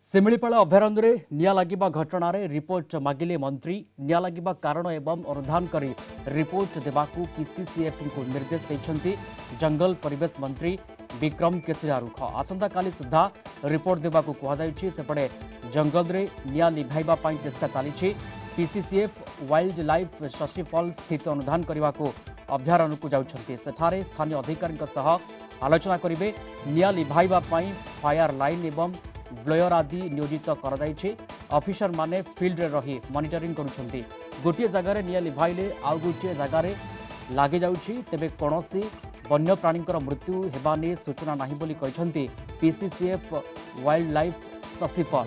शिमिलीपाल अभयारण्य में निया लगिबा घटना रे रिपोर्ट मागिले मंत्री निया लगिबा कारण एवं अनुधान करी रिपोर्ट देबाकू पीसीसीएफ को निर्देश देछंती जंगल परिवेश मंत्री विक्रम केसरी आरुख आसंता काली सुधा रिपोर्ट देबाकू कहा जायछि। सेपटे जंगल रे निया लिभाइबा पई चेष्टा चली। पीसीसीएफ वाइल्ड लाइफ शशिफल स्थित अनुधान करने को अभयारण्य को जाउछंती। सेठारे स्थानीय अधिकारी आलोचना करेंगे। निया लिभाइबा पई फायर लाइन एवं ब्लोयर आदि नियोजित ऑफिसर माने फील्ड रे रही मॉनिटरिंग करुछंती। गोटे जगार निया लिभाइले आउ गोटे जगार लगे जाउछि। तेबे कोनोसी वन्य प्राणी मृत्यु हेबाने सूचना नाही बोली कहिसंती पीसीसीएफ वाइल्ड लाइफ शशिफल।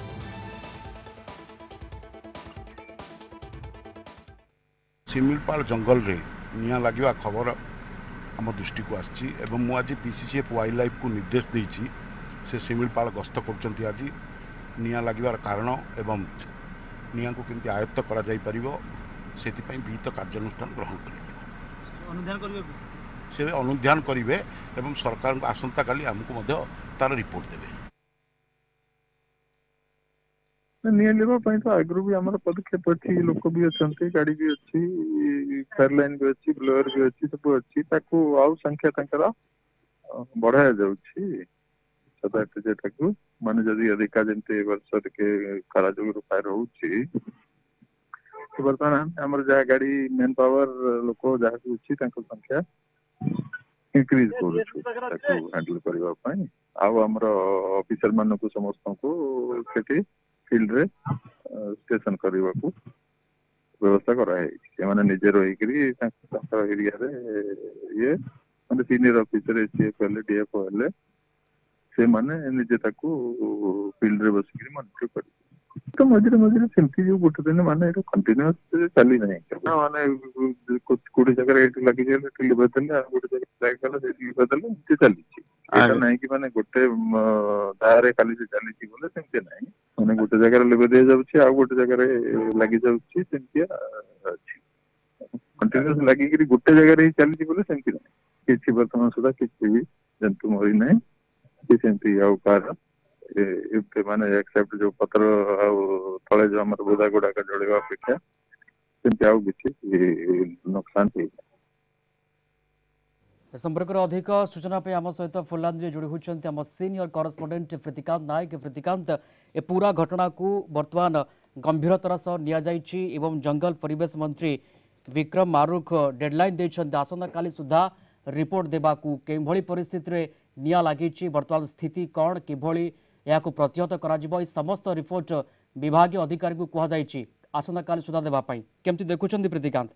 शिमिलीपाल जंगल रे निया लगिवा खबर आम दृष्टि को आसी एवं मु आज पीसीसीएफ वाइल्ड लाइफ को निर्देश देछि से शिमिलीपाल गस्त कर आज निया लगिवार कारण एवं निया को केमती आयत्त करा जाई परिबो सेति पई विहित कार्यानुष्ठान ग्रहण करिवे। से अनुध्यान करिवे एवं सरकार आसंता काली हमको मध्य तार रिपोर्ट देबे। निया लेवा तो आगु भी आम पदक्षेप अच्छी लोक भी अच्छा गाड़ी भी अच्छी फायर लाइन भी अच्छी ब्लोअर भी अच्छी सब अच्छी आउ संख्या बढ़ाया जाऊँगी माने जदि अधिका जमी वर्ष के खरा जो फायर हो बर्तमान आम जहाँ गाड़ी मेन पावर लोक जहाँ भी अच्छी संख्या इंक्रीज हैंडल करने आमर ऑफिसर मान को समस्त को फील्ड रे स्टेशन करने को व्यवस्था कराई निजे रही एरिया रे ये माने सीनियर ऑफिसर एसीएफ हेले डीएफओ हेले से माने निजे फील्ड रे बसिक मॉनिटर कर तो मझे मझे सेमती जो गोटे दिन माने कंटिन्यूअस चली नहीं माने गोटे जगह लगी लिबेदेले गोटे जगह लिबेदेले चली नहीं कि माने गोटे दारे खाली चली बोले सेमती नहीं माने गोटे जगह लिबे दे जाउछि आ गोटे जगह लगी जाउछि सेमती अछि कंटिन्यूअस लगी गोटे जगह ही चली बोले सेमती नहीं किछि वर्तमान सुधा किछि भी जंतु मरी नहीं सेमती आउ कार माने एक्सेप्ट जो पत्र तले जो हमर बोधा गुड़ा का जड़ेवा अपेक्षा सेमती आउ किछि नुकसान थी। संपर्क अधिक सूचना पे आम सहित फुलांद्री जोड़ी होती आम सीनियर करेस्पोंडेंट प्रीतिकांत नायक। प्रीतिकांत ए पूरा घटना को बर्तमान गंभीरतार सह निया जाइछि एवं जंगल परिवेश मंत्री विक्रम आरुख डेडलाइन देछन्ते आसंता काली सुधा रिपोर्ट देबाकू केभली परिस्थिति रे निया लागिछि वर्तमान स्थिति कौन किभली याकू प्रतिहत करा समस्त रिपोर्ट विभाग अधिकारी को कहा जाइछि आसंता काली सुधा देबा पई केमति देखुछन्ती प्रीतिकांत?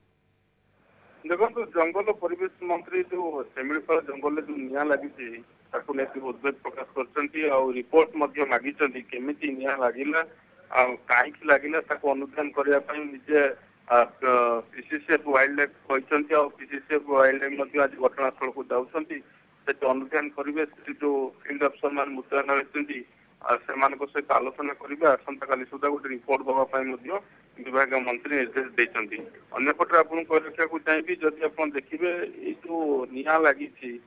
देखो जंगल परिवेश मंत्री जो शिमिलीपाल जंगल जो निया लगी उद्वेग प्रकाश कर रिपोर्ट मागी केमी निया लगिला कहीं लगिला अनुधान करने निजे पीसीसीएफ वाइल्ड लाइफ कहते पीसीसीएफ वाइल्ड लाइफ आज घटनास्थल को जाऊँगी अनुधान करेंगे जो फील्ड अफसर मान मुतयन होती सहित आलोचना करेंगे आसंता काली सुधा गोटे रिपोर्ट देवाई विभाग मंत्री निर्देश देते। अंपटे आपको कही रखा चाहिए जदि आप देखिए जो निया लगी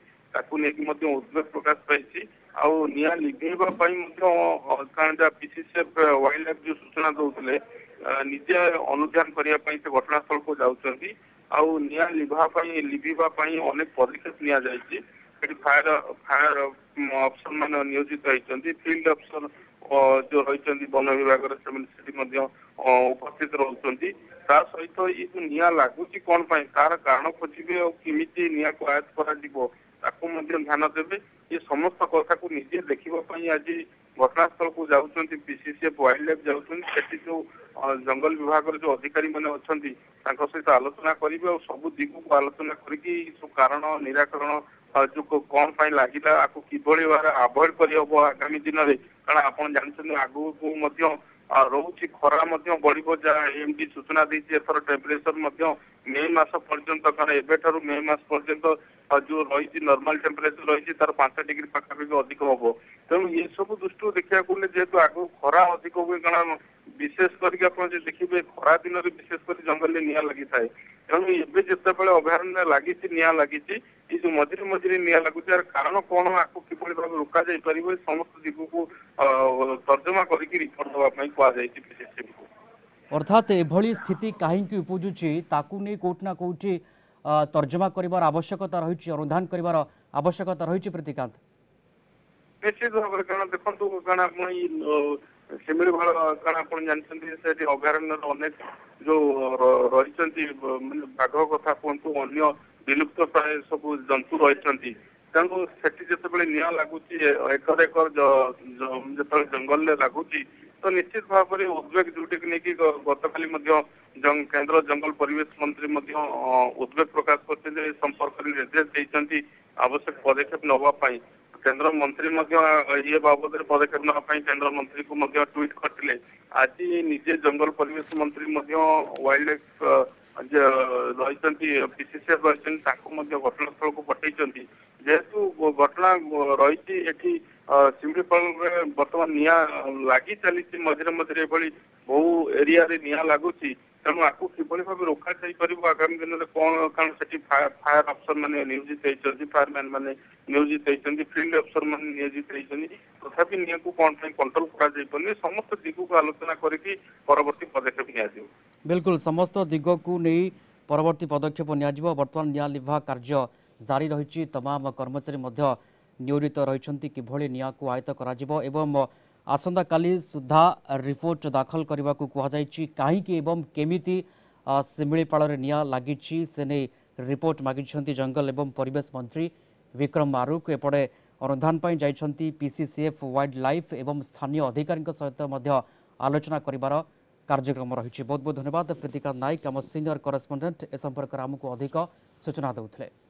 उद्वेग प्रकाश पाई निया लिभेवा जहाँ पीसीसीएफ वाइल्ड लाइफ जो सूचना दौले निजे अनुधान करने से घटनास्थल को जाऊँगी निया लिभा अनेक पदक्षेप नि जाइए फायर अफसर मान नियोजित होती फील्ड अफसर जो रही वन विभाग उपस्थित रोचंती सहित ये जो निया लगुच कौन तार कारण खोजे और किमिति निया को आयत्त करा ध्यान देवे ये समस्त कथा को निजे देखा आज घटनास्थल को जाऊँगी पीसीसीएफ वाइल्ड लाइफ जाऊँगी जो जंगल विभाग जो अधिकारी मैंने अच्छा सहित आलोचना करेंगे और सब दिग को आलोचना करके सब कारण निराकरण जो कौन लगिला आपको किभली अवॉइड करहब आगामी दिन में कारण आप जानते आगू को रोचे खरा बढ़ जहाँ एमडी सूचना देती एथर टेम्परेचर मे मास पर्यंत कारण एवं मे मास पर्यंत जो रही नॉर्मल टेम्परेचर रही तार 5 डिग्री पाखापाखि अधिक हम तेणु ये सब दृष्टि देखा गले जेहेतु आगू खरा अधिक हुए कारण विशेष करके देखिए खरा दिन में विशेष कर जंगल में निया लगी थाए तेणु एवं जिते अभयारण्य लगी निया लगी ये जो मझे मझे निया लगुच यार कारण कौन आपको किभली भाव रोका जाई परिबो समस्त दिग को तर्जमा करके रिपोर्ट दवा पई कुआ जाई पीसीसीएफ को। अर्थात एभली स्थिति कहीं उपजुची ताकू नहीं कोटना कोटी तर्जमा करिवार आवश्यकता रही अनुधान करिवार आवश्यकता रही प्रीतिकांत। निश्चित भाव में कारण देखो कारण आप शिमिली भाड़ कारण आप जानते अभयारण्य अनेक जो रही बाघ कथा कहतु अन्य विलुप्त प्राय सब जंतु रही तेणु से निया लगुच एकर एकर जो जंगल लगुच तो निश्चित भाव में उद्वेग जोटि नहीं गतकाली केंद्र जंगल परिवेश मंत्री उद्वेग प्रकाश करते संपर्क निर्देश देते आवश्यक पदक्षेप नापी केंद्र मंत्री ये बाबद पदक्षेप नापी केंद्र मंत्री को ट्वीट करते आज निजे जंगल परिवेश मंत्री वाइल्ड लाइफ रही पीसीसीएफ रही घटनास्थल को पठे जेहेतु घटना रही शिमिलीपाल बर्तमान निया लगी चली मझे मझे बहु एरिया रे निया लगुच तेणु आपको किभली भाव रोका जापर आगामी दिन में कौन कारण से फायर अफसर मैंने नियोजित होती फायरमैन मैंने नियोजित होती फील्ड अफसर मैंने नियोजित होती तथापि निया को कौन कंट्रोल कर समस्त दिग को आलोचना करके परवर्ती पदक्षेप नि बिल्कुल समस्त दिग को नहीं परवर्ती पदक्षेप नियाजिबो। वर्तमान निया लिभा कार्य जारी रही तमाम कर्मचारी नियोजित रही किभली निया को आयत्त करा एवं आसंता काली सुधा रिपोर्ट दाखल करने को कहुई कहीं एवं केमिति शिमिलीपाल निया लगी से नहीं रिपोर्ट मागिछंती जंगल एवं परिवेश मंत्री विक्रम मारुक एपटे अनुधान पर जाइछंती पीसीसीएफ वाइल्ड लाइफ एवं स्थानीय अधिकारी सहित आलोचना करिवार कार्यक्रम रही। बहुत बहुत धन्यवाद प्रीतिकांत नायक आम सीनियर करेस्पोंडेंट ए संपर्क में आमको अधिक सूचना देउथिले।